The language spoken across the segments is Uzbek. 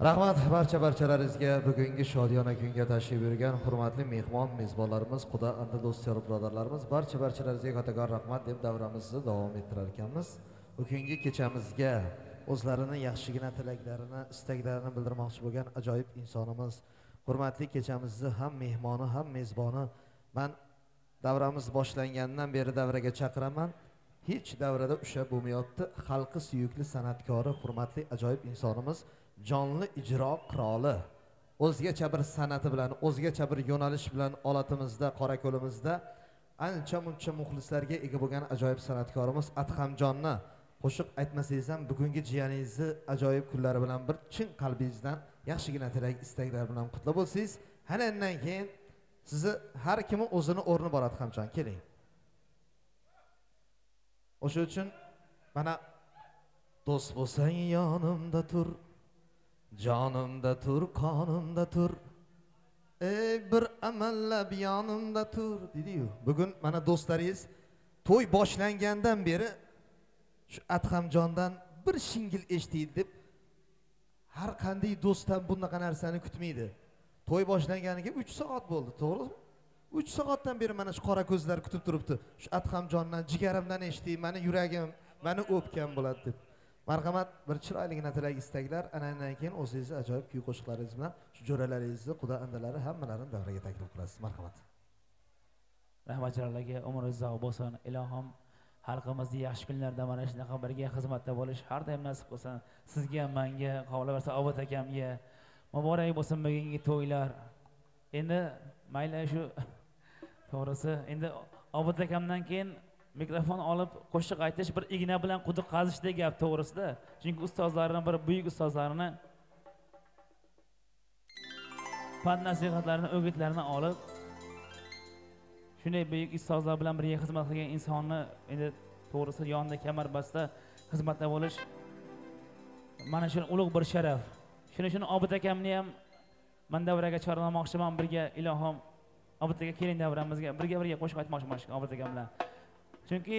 Rahmat barchalaringizga bugungi shodiyona kunga tashrif buyurgan hurmatli mehmon mezbonlarimiz, xudo anda do'stlar birodarlarimiz barchalaringizga katagor rahmat deb davramizni davom ettirar ekanmiz. Bugungi kechamizga o'zlarining yaxshigina tilaklarini, istaklarini bildirmoqchi bo'lgan ajoyib insonimiz, hurmatli kechamizni ham mehmoni ham mezboni, men davramiz boshlangandan beri davraga chaqiraman. Hech davrada usha bo'lmayapti. Xalqi suyukli san'atkori, hurmatli ajoyib insonimiz, jonli ijro qiroli, o'zgacha bir san'ati bilan, o'zgacha bir yo'nalish bilan olatimizda, Qorako'limizda ancha muncha muxlislarga ega bo'lgan ajoyib san'atkorimiz Adhamjonni qo'shiq aytmasangiz ham bugungi jiyaningizni ajoyib kunlari bilan bir chin qalbingizdan yaxshigina tilak, istaklar bilan qutlab bo'lsangiz, ana undan keyin sizni har kimning o'zini o'rni bor. Adhamjon, keling. O'sha uchun mana do'st bo'lsang yonimda tur, jonimda tur, qonimda tur, ey bir amallab yonimda tur dedi-yu. Bugun mana do'stlaringiz to'y boshlangandan beri shu Adhamjondan bir shingil eshitdi deb har qanday do'stdan bunaqa narsani kutmaydi. To'y boshlanganiga 3 soat bo'ldi, to'g'rimi? 3 soatdan beri mana shu qora ko'zlar kutib turibdi. Shu Adhamjondan jigarimdan eshitdi, meni yuragim, meni o'pgan bo'ladi deb. Marhamat, bir chiroyligina tilak, istaklar, andan keyin o'zingizni ajoyib kuy qo'shiqlaringiz bilan shu jo'ralaringizni, xudo andalari hammalarini davraga taklif qilasiz. Marhamat. Rahmatlarga umringiz uzoq bo'lsin. Ilohim xalqimizning yaxshi kunlarda mana shunaqa birga xizmatda bo'lish har doim nasib bo'lsin. Sizga, menga, qolaversa Obod akamga muborak bo'lsin bugungi to'ylar. Endi mayli shu to'g'risi, endi Obod akamdan keyin mikrofon olib qo'shiq aytish bir igna bilan quduq qazishdek gap to'g'risida. Chunki ustozlarning bir buyuk ustozlarini fan nasihatlarini, o'gitlarini olib shunday buyuk ustozlar bilan birga xizmat qilgan insonni endi to'g'risi yonida kamarbasta xizmatda bo'lish mana shu ulug' bir sharaf. Shuni Obod akamni ham men davraga chorlamoqchiman birga. Ilohim Obod aka keling davramizga birga qo'shiq aytmoqchiman shu Obod akam bilan. Chunki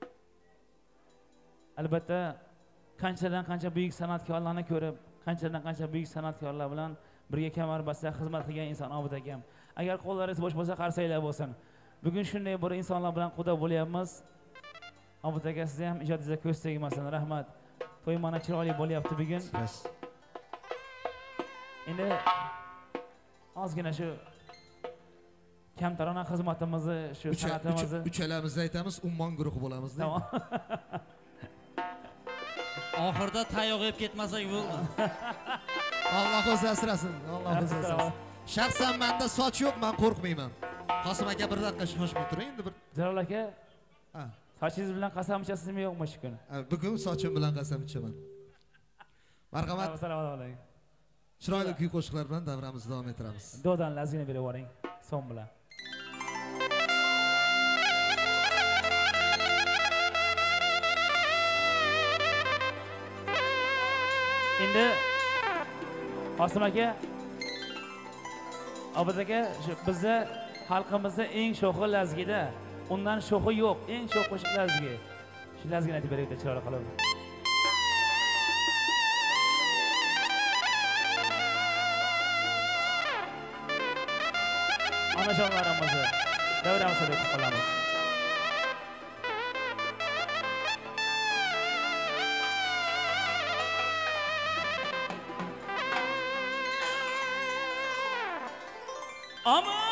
albatta qanchadan qancha buyuk san'atkorlarni ko'rib, qanchadan qancha buyuk san'atkorlar bilan birga kamarbasta xizmat qilgan inson Obod akam. Agar qo'llaringiz bo'sh bo'lsa qarsanglar bo'lsin. Bugun shunday bir insonlar bilan quda bo'lyapmiz. Obod aka, sizni ham ijodingizga ko'z tegmasin. Rahmat. To'y mana chiroyli bo'lyapti bugun. Endi ozgina shu kamtarona xizmatimizni, shu san'atimizni uchalamizni aytamiz, ummon guruhi bo'lamiz. Tamam. Oxirida tayoq yeb ketmasak bo'ldi. Alloh o'zi asrasin. Alloh o'zi asrasin. Shaxsan menda soch yo'q, men qo'rqmayman. Qosim aka bir daqiqa shoshmay turing endi bir. Jalol aka. Ha. Sochingiz bilan qasam ichasizmi yo'qmi shu kun? Bugun sochim bilan qasam ichaman. Marhamat. Assalomu alaykum. Chiroyli kuy qo'shiqlar bilan davramizni davom ettiramiz. Do'dan lazgina berib yuboring. Son bilan. Endi Qosim aka, Obod aka, bizda xalqimizda eng sho'xi lazgida, undan sho'xi yo'q, eng sho'x qo'shiq lazgi. Shu lazgini aytib beraylik chiroyli qilib. Onajonlarimizni davramizda deb qolamiz. Aman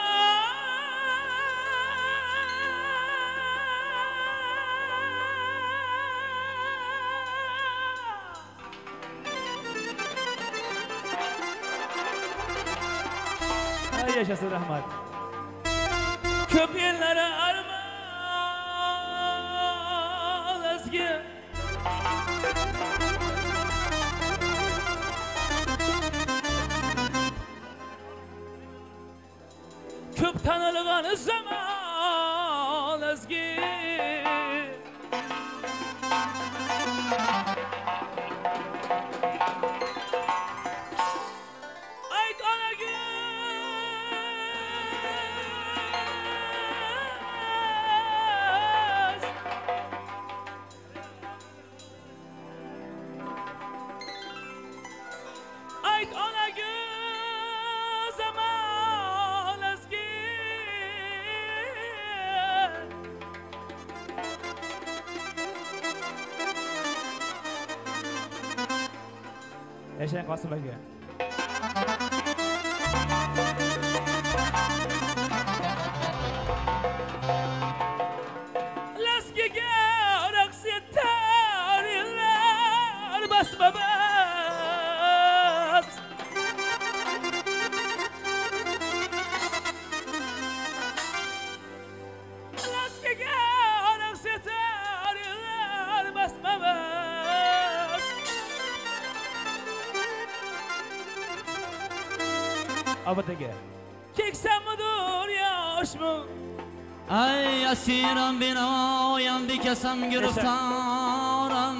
yaşasın rahmat. Köp yerlere armağan ezgi. Köp tanılgan zaman ezgi. Ayt ana gün. Yashang Qosim aka. Laskiga raqs etar yillar basma bas. Laskiga raqs etar yillar basma bas. Abataga. Keksamıdır yaşmı? Ay asiram binoyam bekasam giriftaram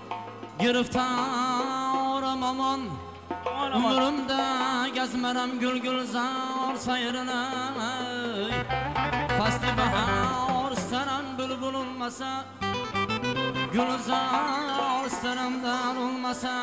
giriftaram aman umrimda gazmaram gulgulzor sayrina fasli bahor saram bulbul olmasa gulzor saramdan olmasa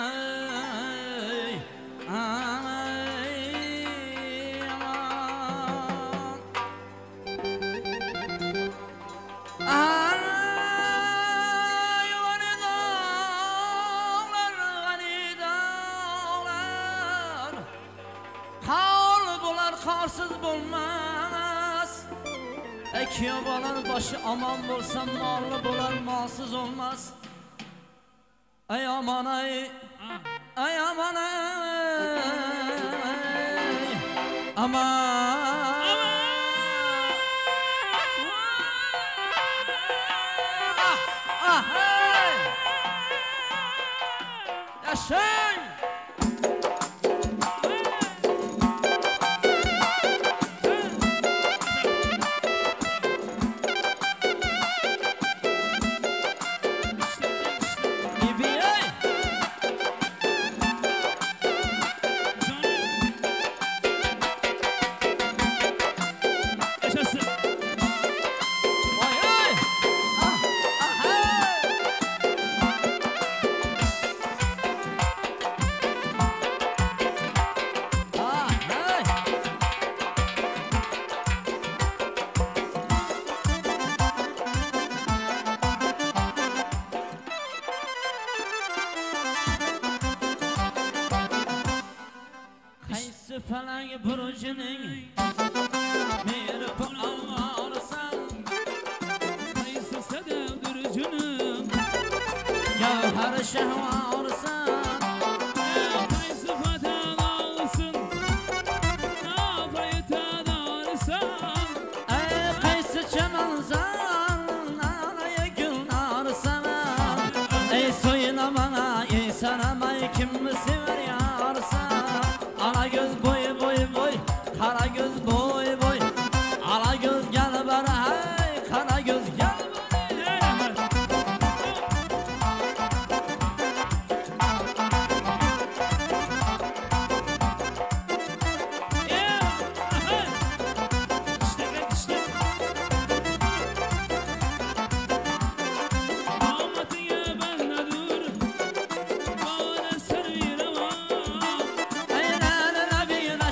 Karsız bulmaz. Ekyobalar başı aman bulsa mallı bular malsız olmaz. Ay aman ay, ay aman ay, aman. Hey! Yaşayın! Felak burcuning meri bu alvarsan Qaysi sadavdir junim Gavhar shahvarsan Qaysi vatan olsun Nafaytan olsan Ay qaysi chamanzan Anaya gulnarsan Ey soyuna bana ey sanamay kimmi sever yarsan Ala göz boy boy boy Kara göz boy boy Ala göz gel bana hey Kara göz gel bana Ay la la la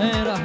ey rahmat